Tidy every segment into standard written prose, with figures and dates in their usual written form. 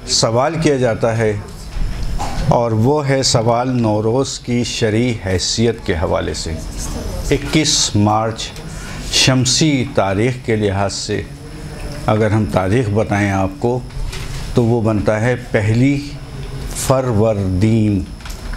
سوال کیا جاتا ہے اور وہ ہے سوال نوروز کی شرعی حیثیت کے حوالے سے۔ 21 مارچ شمسی تاریخ کے لحاظ سے اگر ہم تاریخ بتائیں آپ کو تو وہ بنتا ہے پہلی فروردین۔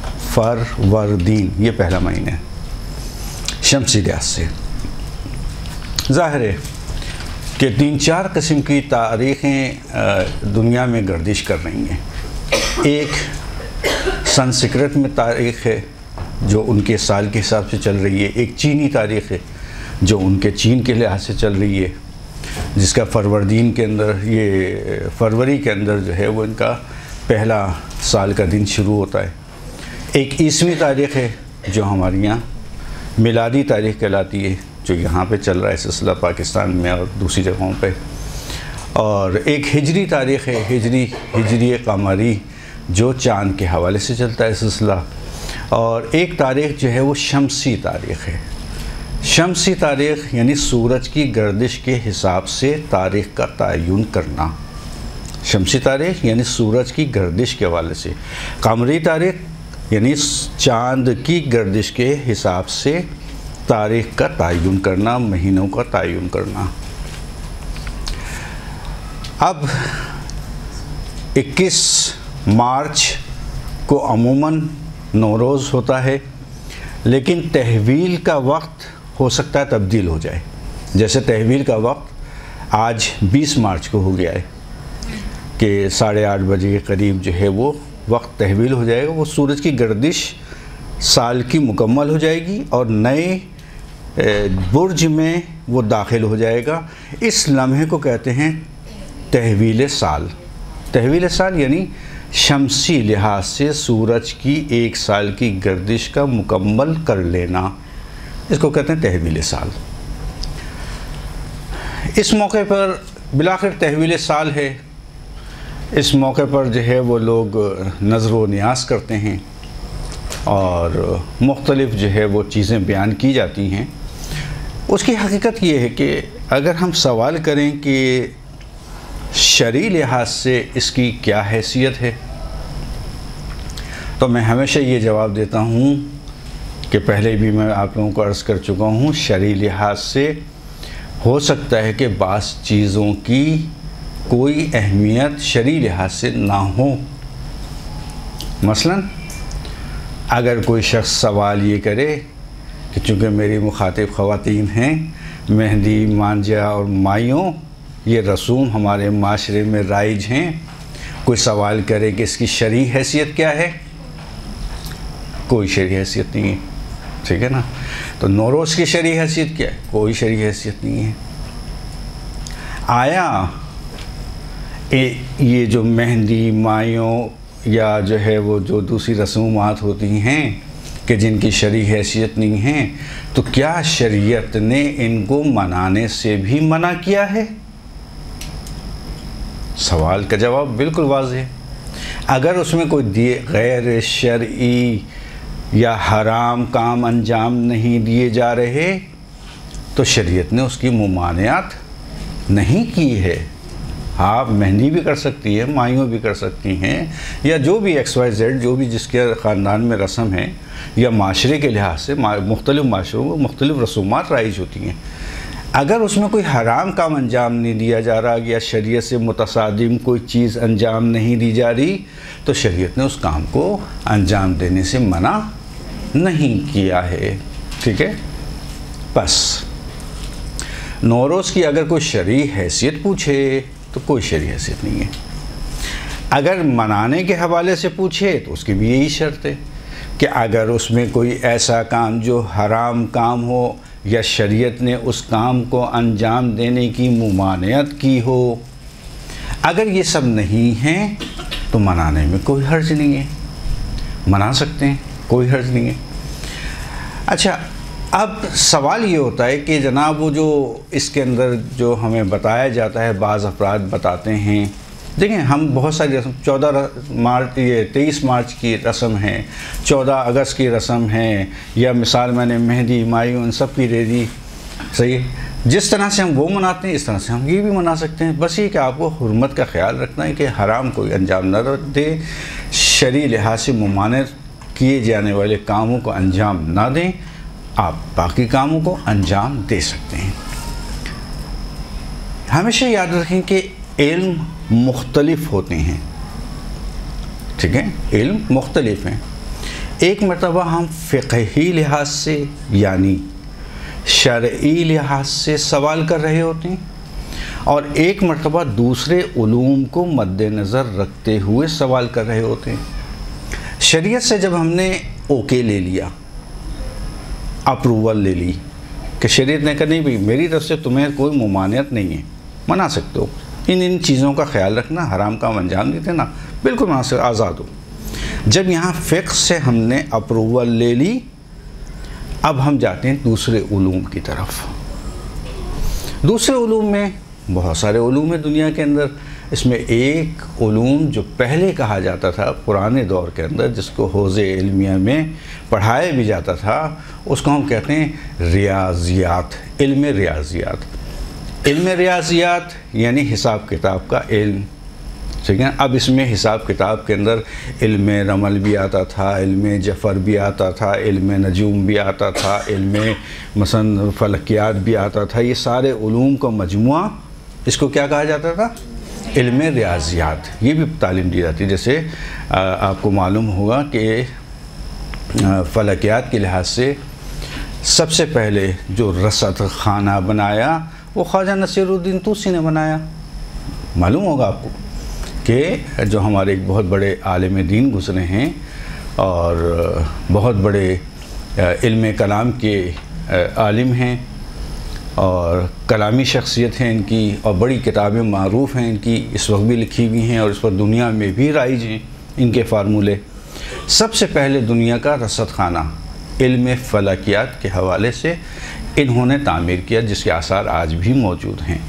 یہ پہلا مہینہ ہے شمسی لحاظ سے۔ ظاہر ہے کہ 3-4 قسم کی تاریخیں دنیا میں گردش کر رہی ہیں۔ ایک سنسکرت میں تاریخ ہے جو ان کے سال کے حساب سے چل رہی ہے، ایک چینی تاریخ ہے جو ان کے چین کے لحاظ سے چل رہی ہے، جس کا فروردین کے اندر یہ فروری کے اندر جو ہے وہ ان کا پہلا سال کا دن شروع ہوتا ہے۔ ایک عیسوی تاریخ ہے جو ہمارے یہاں میلادی تاریخ کہلاتی ہے، جو یہاں پہ چل رہا ہے سلسلہ پاکستان میں اور دوسری جگہوں پہ، اور ایک ہجری تاریخ ہے، ہجری قمری، جو چاند کے حوالے سے چلتا ہے سلسلہ، اور ایک تاریخ جو ہے وہ شمسی تاریخ ہے۔ شمسی تاریخ یعنی سورج کی گردش کے حساب سے تاریخ کا تعین کرنا۔ شمسی تاریخ یعنی سورج کی گردش کے حوالے سے، قمری تاریخ یعنی چاند کی گردش کے حساب سے تاریخ کا تعین کرنا، مہینوں کا تعین کرنا۔ اب 21 مارچ کو عموماً نوروز ہوتا ہے، لیکن تحویل کا وقت ہو سکتا ہے تبدیل ہو جائے۔ جیسے تحویل کا وقت آج 20 مارچ کو ہو گیا ہے کہ 8:30 بجے کے قریب جو ہے وہ وقت تحویل ہو جائے گا، وہ سورج کی گردش سال کی مکمل ہو جائے گی اور نئے برج میں وہ داخل ہو جائے گا۔ اس لمحے کو کہتے ہیں تحویل سال۔ تحویل سال یعنی شمسی لحاظ سے سورج کی ایک سال کی گردش کا مکمل کر لینا، اس کو کہتے ہیں تحویل سال۔ اس موقع پر بالآخر تحویل سال ہے، اس موقع پر جو ہے وہ لوگ نظر و نیاز کرتے ہیں اور مختلف جو ہے وہ چیزیں بیان کی جاتی ہیں۔ اس کی حقیقت یہ ہے کہ اگر ہم سوال کریں کہ شرعی لحاظ سے اس کی کیا حیثیت ہے، تو میں ہمیشہ یہ جواب دیتا ہوں کہ پہلے بھی میں آپ لوگوں کو عرض کر چکا ہوں، شرعی لحاظ سے ہو سکتا ہے کہ بعض چیزوں کی کوئی اہمیت شرعی لحاظ سے نہ ہو۔ مثلا اگر کوئی شخص سوال یہ کرے کہ چونکہ میری مخاطب خواتین ہیں، مہندی، مانجا اور مائیوں یہ رسوم ہمارے معاشرے میں رائج ہیں، کوئی سوال کرے کہ اس کی شرعی حیثیت کیا ہے، کوئی شرعی حیثیت نہیں ہے، ٹھیک ہے نا؟ تو نوروز کی شرعی حیثیت کیا ہے؟ کوئی شرعی حیثیت نہیں ہے۔ آیا یہ جو مہندی، مائیوں یا جو ہے وہ جو دوسری رسومات ہوتی ہیں کہ جن کی شرعی حیثیت نہیں ہیں، تو کیا شریعت نے ان کو منانے سے بھی منع کیا ہے؟ سوال کا جواب بالکل واضح ہے۔ اگر اس میں کوئی غیر شرعی یا حرام کام انجام نہیں دیے جا رہے تو شریعت نے اس کی ممانعت نہیں کی ہے۔ آپ مہندی بھی کر سکتی ہیں، مائیوں بھی کر سکتی ہیں، یا جو بھی XYZ جو بھی جس کے خاندان میں رسم ہے یا معاشرے کے لحاظ سے مختلف معاشروں میں مختلف رسومات رائج ہوتی ہیں۔ اگر اس میں کوئی حرام کام انجام نہیں دیا جا رہا یا شریعت سے متصادم کوئی چیز انجام نہیں دی جا رہی تو شریعت نے اس کام کو انجام دینے سے منع نہیں کیا ہے، ٹھیک ہے؟ بس نوروز کی اگر کوئی شرعی حیثیت پوچھے تو کوئی شرعی حیثیت نہیں ہے۔ اگر منانے کے حوالے سے پوچھے تو اس کی بھی یہی شرط ہے کہ اگر اس میں کوئی ایسا کام جو حرام کام ہو یا شریعت نے اس کام کو انجام دینے کی ممانعت کی ہو، اگر یہ سب نہیں ہیں تو منانے میں کوئی حرج نہیں ہے، منا سکتے ہیں، کوئی حرج نہیں ہے۔ اچھا، اب سوال یہ ہوتا ہے کہ جناب وہ جو اس کے اندر جو ہمیں بتایا جاتا ہے، بعض افراد بتاتے ہیں، دیکھیں ہم بہت ساری رسم 23 مارچ کی رسم ہے، 14 اگست کی رسم ہے، یا مثال میں نے مہندی، مائیوں ان سب کی دے دی، صحیح، جس طرح سے ہم وہ مناتے ہیں اس طرح سے ہم یہ بھی منا سکتے ہیں. بس یہ کہ آپ کو حرمت کا خیال رکھنا ہے کہ حرام کوئی انجام نہ دیں، شرعی لحاظ سے ممانعت کیے جانے والے کاموں کو انجام نہ دیں، آپ باقی کاموں کو انجام دے سکتے ہیں. ہمیشہ یاد رکھیں کہ علم مختلف ہوتے ہیں، ٹھیک ہے، علم مختلف ہیں. ایک مرتبہ ہم فقہی لحاظ سے یعنی شرعی لحاظ سے سوال کر رہے ہوتے ہیں، اور ایک مرتبہ دوسرے علوم کو مد نظر رکھتے ہوئے سوال کر رہے ہوتے ہیں. شریعت سے جب ہم نے اوکے لے لیا، اپروول لے لی کہ شریعت نے کہا نہیں بھئی میری طرف سے تمہیں کوئی ممانعت نہیں ہے، منا سکتے ہو، ان چیزوں کا خیال رکھنا، حرام کام انجام دیتے نا، بالکل مناسب، آزاد ہو. جب یہاں فقہ سے ہم نے اپروول لے لی، اب ہم جاتے ہیں دوسرے علوم کی طرف. دوسرے علوم میں بہت سارے علوم ہیں دنیا کے اندر. اس میں ایک علوم جو پہلے کہا جاتا تھا پرانے دور کے اندر، جس کو حوزے علمیہ میں پڑھایا بھی جاتا تھا، اس کو ہم کہتے ہیں ریاضیات، علم ریاضیات. علم ریاضیات یعنی حساب کتاب کا علم، ٹھیک ہے. اب اس میں حساب کتاب کے اندر علم رمل بھی آتا تھا، علم جفر بھی آتا تھا، علم نجوم بھی آتا تھا، علم مثلا فلکیات بھی آتا تھا. یہ سارے علوم کا مجموعہ، اس کو کیا کہا جاتا تھا؟ علم ریاضیات. یہ بھی تعلیم دی جاتی ہے. جیسے آپ کو معلوم ہوگا کہ فلکیات کے لحاظ سے سب سے پہلے جو رصد خانہ بنایا وہ خواجہ نصیر الدین طوسی نے بنایا. معلوم ہوگا آپ کو کہ جو ہمارے ایک بہت بڑے عالم دین گزرے ہیں اور بہت بڑے علم کلام کے عالم ہیں اور کلامی شخصیت ہیں ان کی، اور بڑی کتابیں معروف ہیں ان کی، اس وقت بھی لکھی ہوئی ہیں اور اس پر دنیا میں بھی رائج ہیں ان کے فارمولے. سب سے پہلے دنیا کا رصد خانہ علم فلکیات کے حوالے سے انہوں نے تعمیر کیا، جس کے آثار آج بھی موجود ہیں.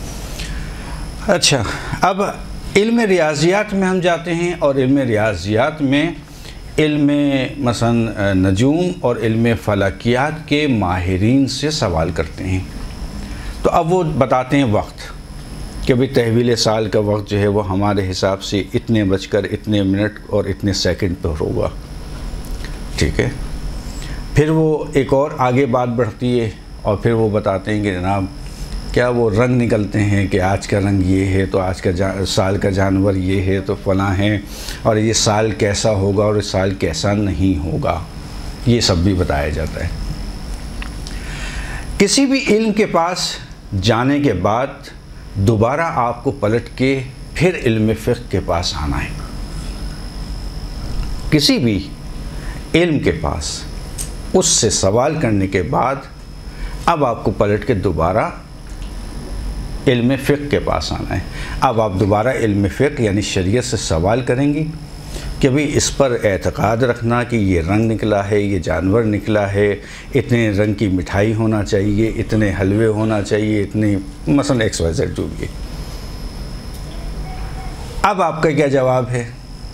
اچھا، اب علم ریاضیات میں ہم جاتے ہیں، اور علم ریاضیات میں علم مثلا نجوم اور علم فلکیات کے ماہرین سے سوال کرتے ہیں. تو اب وہ بتاتے ہیں وقت کہ بھئی تحویل سال کا وقت جو ہے وہ ہمارے حساب سے اتنے بج کر اتنے منٹ اور اتنے سیکنڈ پر ہوگا، ٹھیک ہے. پھر وہ ایک اور آگے بات بڑھتی ہے اور پھر وہ بتاتے ہیں کہ جناب کیا وہ رنگ نکلتے ہیں کہ آج کا رنگ یہ ہے تو آج کا سال کا جانور یہ ہے تو فلاں ہے، اور یہ سال کیسا ہوگا اور یہ سال کیسا نہیں ہوگا، یہ سب بھی بتایا جاتا ہے. کسی بھی علم کے پاس جانے کے بعد دوبارہ آپ کو پلٹ کے پھر علم فقہ کے پاس آنا ہے. کسی بھی علم کے پاس اس سے سوال کرنے کے بعد اب آپ کو پلٹ کے دوبارہ علم فقہ کے پاس آنا ہے. اب آپ دوبارہ علم فقہ یعنی شریعت سے سوال کریں گی کہ بھئی اس پر اعتقاد رکھنا کہ یہ رنگ نکلا ہے، یہ جانور نکلا ہے، اتنے رنگ کی مٹھائی ہونا چاہیے، اتنے حلوے ہونا چاہیے، اتنے مثلا ایکس وائی زیڈ جو بھی ہے. اب آپ کا کیا جواب ہے؟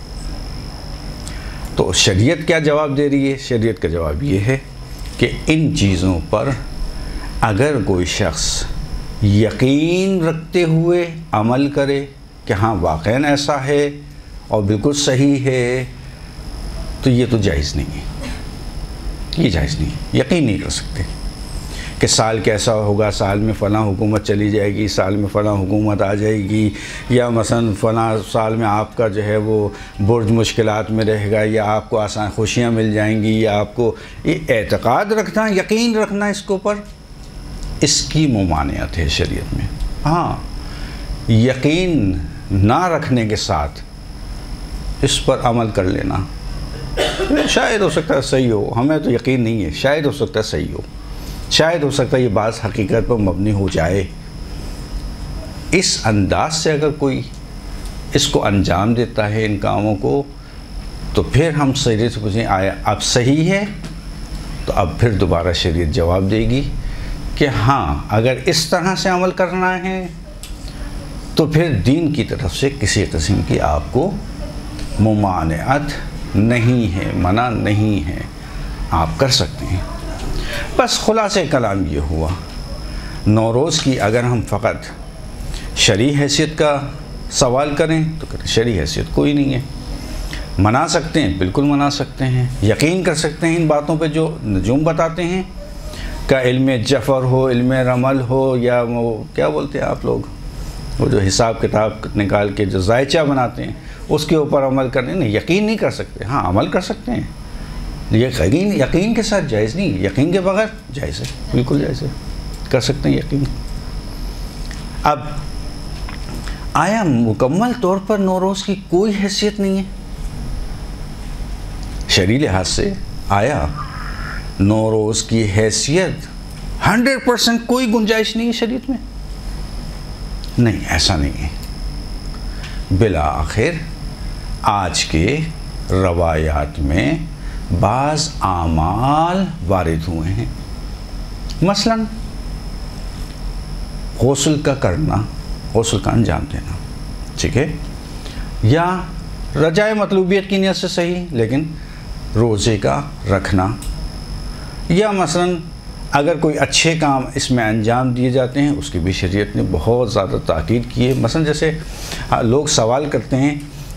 تو شریعت کیا جواب دے رہی ہے؟ شریعت کا جواب یہ ہے کہ ان چیزوں پر اگر کوئی شخص یقین رکھتے ہوئے عمل کرے کہ ہاں واقعاً ایسا ہے اور بالکل صحیح ہے، تو یہ تو جائز نہیں ہے. یہ جائز نہیں ہے. یقین نہیں کر سکتے کہ سال کیسا ہوگا، سال میں فلاں حکومت چلی جائے گی، سال میں فلاں حکومت آ جائے گی، یا مثلا فلاں سال میں آپ کا جو ہے وہ برج مشکلات میں رہے گا، یا آپ کو آسان خوشیاں مل جائیں گی، یا آپ کو یہ اعتقاد رکھنا، یقین رکھنا اس کے اوپر، اس کی ممانعت ہے شریعت میں. ہاں، یقین نہ رکھنے کے ساتھ اس پر عمل کر لینا شاید ہو سکتا ہے صحیح ہو، ہمیں تو یقین نہیں ہے، شاید ہو سکتا ہے صحیح ہو، شاید ہو سکتا ہے یہ بات حقیقت پر مبنی ہو جائے. اس انداز سے اگر کوئی اس کو انجام دیتا ہے ان کاموں کو، تو پھر ہم شریعت سے پوچھیں آیا اب صحیح ہے؟ تو اب پھر دوبارہ شریعت جواب دے گی کہ ہاں اگر اس طرح سے عمل کرنا ہے تو پھر دین کی طرف سے کسی قسم کی آپ کو ممانعت نہیں ہے، منع نہیں ہے، آپ کر سکتے ہیں. بس خلاصہ کلام یہ ہوا نوروز کی اگر ہم فقط شرعی حیثیت کا سوال کریں تو شرعی حیثیت کوئی نہیں ہے. منا سکتے ہیں، بالکل منا سکتے ہیں. یقین کر سکتے ہیں ان باتوں پہ جو نجوم بتاتے ہیں، کا علم جفر ہو، علم رمل ہو، یا وہ کیا بولتے ہیں آپ لوگ، وہ جو حساب کتاب نکال کے جو ذائچہ بناتے ہیں اس کے اوپر عمل کرنے. نہیں، یقین نہیں کر سکتے. ہاں عمل کر سکتے ہیں. یقین کے ساتھ جائز نہیں، یقین کے بغیر جائز ہے، بالکل جائز ہے، کر سکتے ہیں یقین. اب آیا مکمل طور پر نوروز کی کوئی حیثیت نہیں ہے؟ شرعی لحاظ سے آیا نوروز کی حیثیت 100% کوئی گنجائش نہیں ہے شریعت میں؟ نہیں، ایسا نہیں ہے. بالآخر آج کے روایات میں بعض اعمال وارد ہوئے ہیں. مثلا غسل کا کرنا، غسل کا انجام دینا، ٹھیک ہے، یا رجائے مطلوبیت کی نیت سے صحیح لیکن روزے کا رکھنا، یا مثلا اگر کوئی اچھے کام اس میں انجام دیے جاتے ہیں اس کی بھی شریعت نے بہت زیادہ تاکید کی ہے. مثلا جیسے لوگ سوال کرتے ہیں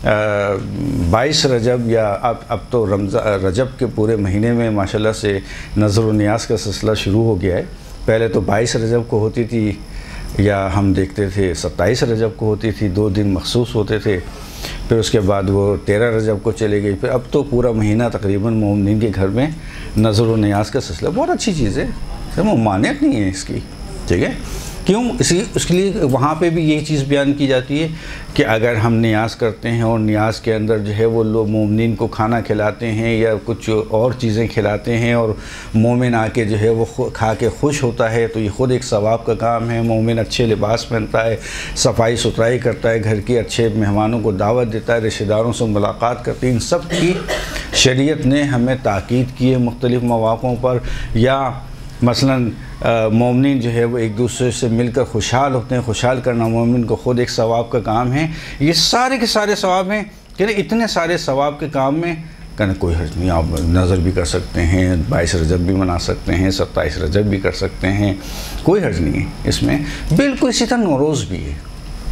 22 رجب، یا اب تو رجب کے پورے مہینے میں ماشاءاللہ سے نظر و نیاز کا سلسلہ شروع ہو گیا ہے. پہلے تو 22 رجب کو ہوتی تھی، یا ہم دیکھتے تھے 27 رجب کو ہوتی تھی، 2 دن مخصوص ہوتے تھے. پھر اس کے بعد وہ 13 رجب کو چلے گئی. پھر اب تو پورا مہینہ تقریباً مومنین کے گھر میں نظر و نیاز کا سلسلہ. بہت اچھی چیز ہے، ممانعت نہیں ہے اس کی، ٹھیک ہے. کیوں؟ اس کے لیے وہاں پہ بھی یہی چیز بیان کی جاتی ہے کہ اگر ہم نیاز کرتے ہیں اور نیاز کے اندر جو ہے وہ لوگ مومنین کو کھانا کھلاتے ہیں یا کچھ اور چیزیں کھلاتے ہیں اور مومن آ کے جو ہے وہ کھا کے خوش ہوتا ہے تو یہ خود ایک ثواب کا کام ہے. مومن اچھے لباس پہنتا ہے، صفائی ستھرائی کرتا ہے، گھر کے اچھے مہمانوں کو دعوت دیتا ہے، رشتہ داروں سے ملاقات کرتے ہیں. ان سب کی شریعت نے ہمیں تاکید کی ہے مختلف مواقعوں پر. یا مثلا مومنین جو ہے وہ ایک دوسرے سے مل کر خوشحال ہوتے ہیں، خوشحال کرنا مومن کو خود ایک ثواب کا کام ہے. یہ سارے کے سارے ثواب ہیں کہ اتنے سارے ثواب کے کام میں کہنا کوئی حرج نہیں. آپ نظر بھی کر سکتے ہیں، 22 رجب بھی منا سکتے ہیں، 27 رجب بھی کر سکتے ہیں، کوئی حرج نہیں ہے اس میں. بالکل اسی طرح نوروز بھی ہے.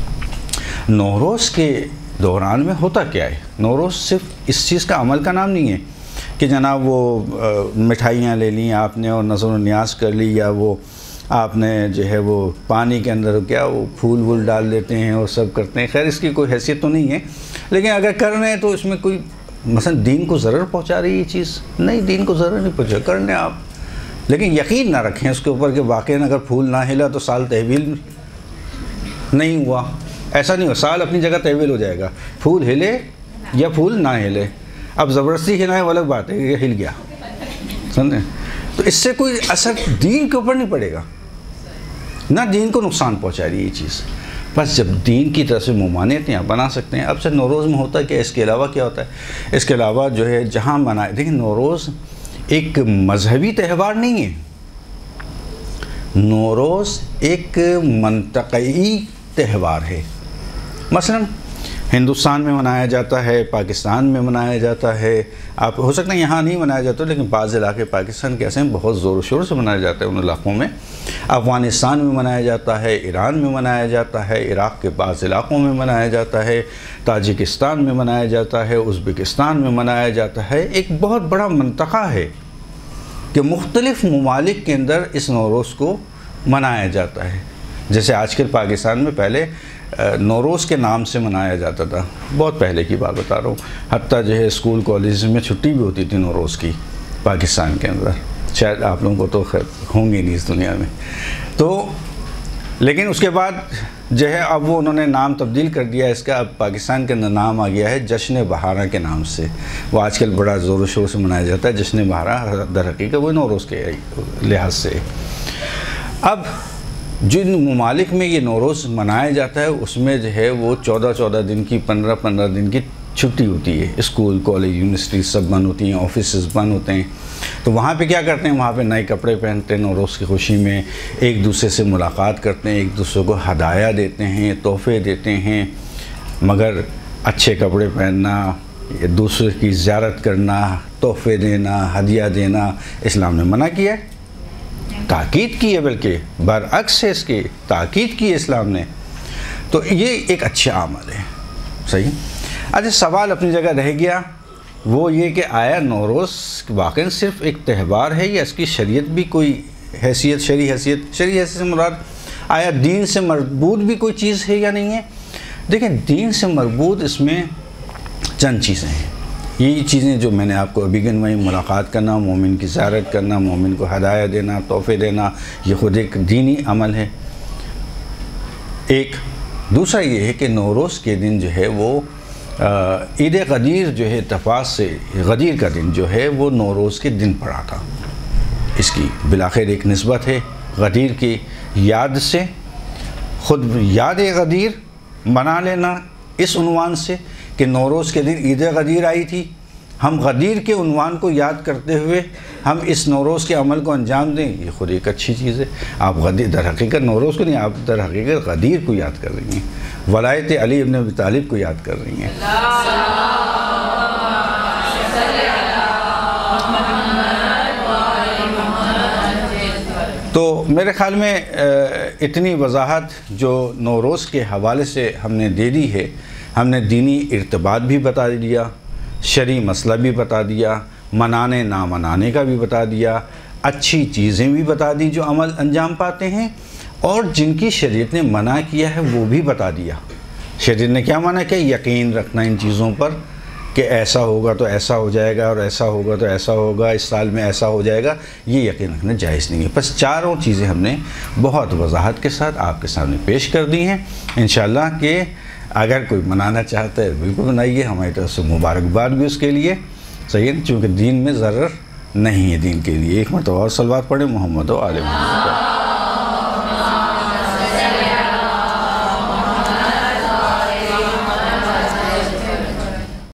نوروز کے دوران میں ہوتا کیا ہے؟ نوروز صرف اس چیز کا عمل کا نام نہیں ہے کہ جناب وہ مٹھائیاں لے لیں آپ نے اور نظر و نیاز کر لی، یا وہ آپ نے جو ہے وہ پانی کے اندر کیا وہ پھول وول ڈال دیتے ہیں اور سب کرتے ہیں. خیر اس کی کوئی حیثیت تو نہیں ہے، لیکن اگر کر رہے ہیں تو اس میں کوئی مثلا دین کو ضرر پہنچا رہی ہے یہ چیز؟ نہیں، دین کو ضرر نہیں پہنچا، کرنے آپ، لیکن یقین نہ رکھیں اس کے اوپر کہ واقعاً اگر پھول نہ ہلا تو سال تحویل نہیں ہوا. ایسا نہیں ہو، سال اپنی جگہ تحویل ہو جائے گا، پھول ہلے یا پھول نہ ہلے. اب زبردستی ہلائے وہ الگ بات ہے کہ ہل گیا، سمجھیں؟ تو اس سے کوئی اثر دین کے اوپر نہیں پڑے گا، نہ دین کو نقصان پہنچا رہی ہے یہ چیز. بس جب دین کی طرف سے ممانعت آپ بنا سکتے ہیں. اب سے نوروز میں ہوتا ہے کہ اس کے علاوہ کیا ہوتا ہے؟ اس کے علاوہ جو ہے جہاں منائے، دیکھیں نوروز ایک مذہبی تہوار نہیں ہے، نوروز ایک منطقی تہوار ہے. مثلا ہندوستان میں منایا جاتا ہے، پاکستان میں منایا جاتا ہے. آپ ہو سکتا ہے یہاں نہیں منایا جاتا، لیکن بعض علاقے پاکستان کے ایسے ہیں بہت زور و شور سے منایا جاتا ہے ان علاقوں میں. افغانستان میں منایا جاتا ہے، ایران میں منایا جاتا ہے، عراق کے بعض علاقوں میں منایا جاتا ہے، تاجکستان میں منایا جاتا ہے، ازبکستان میں منایا جاتا ہے. ایک بہت بڑا منطقہ ہے کہ مختلف ممالک کے اندر اس نوروز کو منایا جاتا ہے. جیسے آج کل پاکستان میں پہلے نوروز کے نام سے منایا جاتا تھا، بہت پہلے کی بات بتا رہا ہوں. حتیٰ جو ہے اسکول کالج میں چھٹی بھی ہوتی تھی نوروز کی پاکستان کے اندر. شاید آپ لوگوں کو تو خیر ہوں گی نہیں اس دنیا میں. تو لیکن اس کے بعد جو ہے اب وہ انہوں نے نام تبدیل کر دیا اس کا. اب پاکستان کے اندر نام آ گیا ہے جشن بہارا کے نام سے. وہ آج کل بڑا زور و شور سے منایا جاتا ہے جشن بہارا، در حقیقت وہ نوروز کے لحاظ سے. اب جن ممالک میں یہ نوروز منایا جاتا ہے اس میں جو ہے وہ 14 دن کی 15 دن کی چھٹی ہوتی ہے. اسکول کالج یونیورسٹی سب بند ہوتی ہیں، آفیسز بند ہوتے ہیں. تو وہاں پہ کیا کرتے ہیں؟ وہاں پہ نئے کپڑے پہنتے ہیں، نوروز کی خوشی میں ایک دوسرے سے ملاقات کرتے ہیں، ایک دوسرے کو ہدایہ دیتے ہیں، تحفے دیتے ہیں. مگر اچھے کپڑے پہننا، دوسرے کی زیارت کرنا، تحفے دینا، ہدیہ دینا اسلام نے منع کیا ہے. تاکید کی ہے، بلکہ برعکس ہے اس کی تاکید کی ہے اسلام نے. تو یہ ایک اچھا عمل ہے. صحیح. اچھا، سوال اپنی جگہ رہ گیا، وہ یہ کہ آیا نوروز واقعاً صرف ایک تہوار ہے یا اس کی شریعت بھی کوئی حیثیت، شرعی حیثیت سے مراد آیا دین سے مربوط بھی کوئی چیز ہے یا نہیں ہے؟ دیکھیں، دین سے مربوط اس میں چند چیزیں ہیں. یہی چیزیں جو میں نے آپ کو ابھی گنوائی، ملاقات کرنا، مومن کی زیارت کرنا، مومن کو ہدایہ دینا، تحفے دینا، یہ خود ایک دینی عمل ہے. ایک دوسرا یہ ہے کہ نوروز کے دن جو ہے وہ عید غدیر جو ہے، اتفاق سے غدیر کا دن جو ہے وہ نوروز کے دن پڑا تھا. اس کی بالآخر ایک نسبت ہے غدیر کی یاد سے. خود یاد غدیر بنا لینا اس عنوان سے کہ نوروز کے دن عید غدیر آئی تھی، ہم غدیر کے عنوان کو یاد کرتے ہوئے ہم اس نوروز کے عمل کو انجام دیں، یہ خود ایک اچھی چیز ہے. آپ غدیر در حقیقت نوروز کو نہیں، آپ در حقیقت غدیر کو یاد کر رہی ہیں، ولایت علی ابن ابی طالب کو یاد کر رہی ہیں. تو میرے خیال میں اتنی وضاحت جو نوروز کے حوالے سے ہم نے دے دی ہے، ہم نے دینی ارتباط بھی بتا دیا، شرعی مسئلہ بھی بتا دیا، منانے نہ منانے کا بھی بتا دیا، اچھی چیزیں بھی بتا دی جو عمل انجام پاتے ہیں، اور جن کی شریعت نے منع کیا ہے وہ بھی بتا دیا. شریعت نے کیا منع کیا؟ یقین رکھنا ان چیزوں پر کہ ایسا ہوگا تو ایسا ہو جائے گا، اور ایسا ہوگا تو ایسا ہوگا، اس سال میں ایسا ہو جائے گا، یہ یقین رکھنا جائز نہیں ہے. بس چاروں چیزیں ہم نے بہت وضاحت کے ساتھ آپ کے سامنے پیش کر دی ہیں. انشاءاللہ کہ اگر کوئی منانا چاہتا ہے بالکل منائیے، ہماری طرف سے مبارکباد بھی اس کے لیے. صحیح ہے، چونکہ دین میں ضرر نہیں ہے دین کے لیے. ایک مرتبہ اور صلوات پڑھیں محمد و آل محمد.